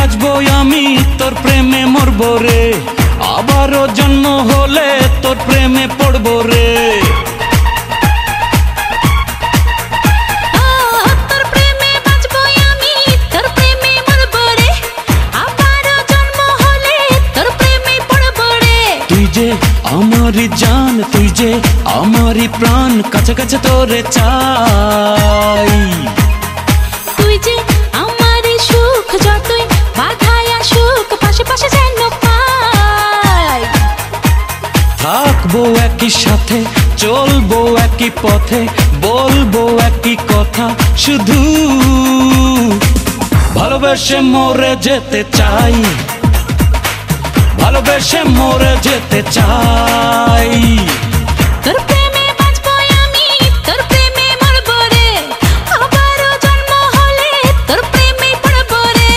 বাঁচবো আমি তোর প্রেমে মরবো রে, আবারও জন্ম হলে তোর প্রেমে পড়বো রে। তুই যে আমারি জান, তুই যে আমারি প্রাণ, কাছে কাছে তোরে চাই। তুই যে আমারি সুখ, যতই বাধায় আসুক পাশে পাশে যেন পাই। থাকবো একই সাথে, চলবো একই পথে, বলবো একই কথা, শুধু ভালোবেসে মরে যেতে চাই, ভালোবেসে মরে যেতে চাই। তোর প্রেমে বাঁচবো আমি, তোর প্রেমে মরবো রে, আবারও জন্ম হলে তোর প্রেমে পড়বো রে।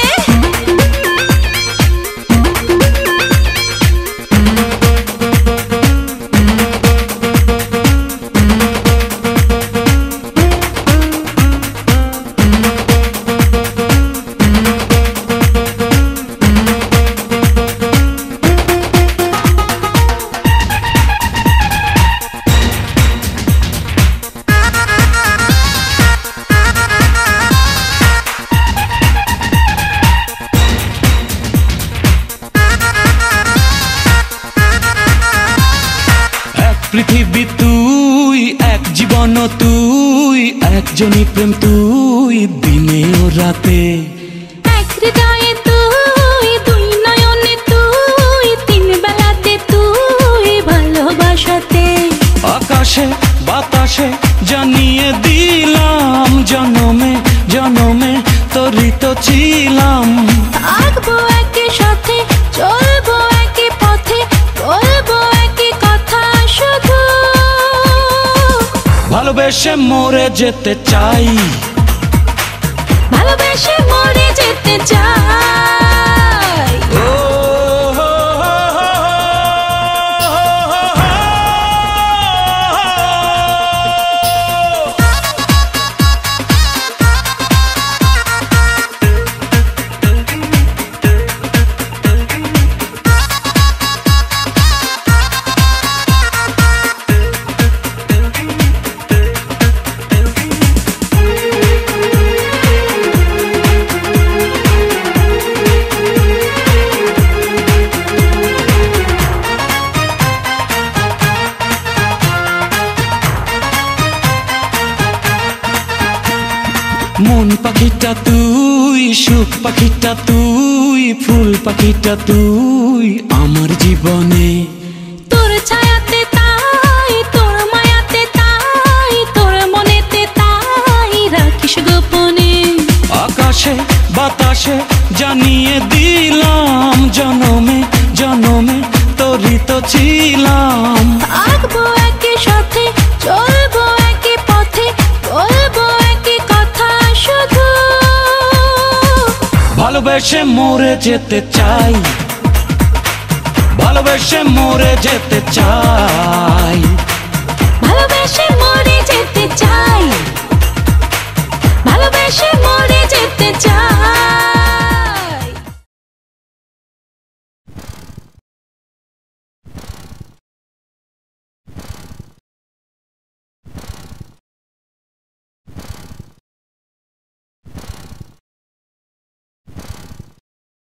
পৃথিবী তুই, এক জীবন তুই, একজনই প্রেম তুই, দিনে ও রাতে। এক হৃদয়ে তুই, দুই নয়নে তুই, তিন বেলাতে তুই, ভালোবাসাতে। আকাশে বাতাসে জানিয়ে দিলাম, জনমে জনমে তোরই তো ছিলাম। থাকবো একই সাথে, চলবো একই পথে, বলবো একই কথা, শুধু ভালোবেসে মরে যেতে চাই, ভালোবেসে মরে যেতে চাই। মন পাখিটা তুই, সুখ পাখিটা তুই, ফুল পাখিটা তুই আমার জীবনে। তোর ছায়াতে তাই, তোর মায়াতে তাই, তোর মনেতে তাই রাখিস গোপনে। আকাশে বাতাসে জানিয়ে দিলাম, জনমে জনমে তোরই তো ছিলাম। থাকবো একই সাথে, চলবো একই পথে, বলবো একই কথা, শুধু ভালোবেসে মরে যেতে চাই, ভালোবেসে মরে যেতে চাই।